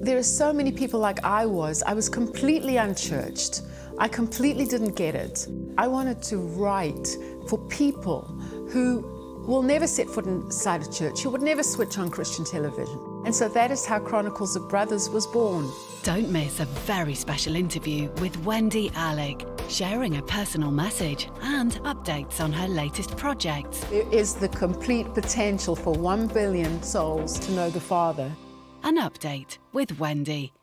There are so many people like I was. I was completely unchurched. I completely didn't get it. I wanted to write for people who will never set foot inside a church, who would never switch on Christian television. And so that is how Chronicles of Brothers was born. Don't miss a very special interview with Wendy Alec, sharing a personal message and updates on her latest projects. There is the complete potential for 1 billion souls to know the Father. An update with Wendy.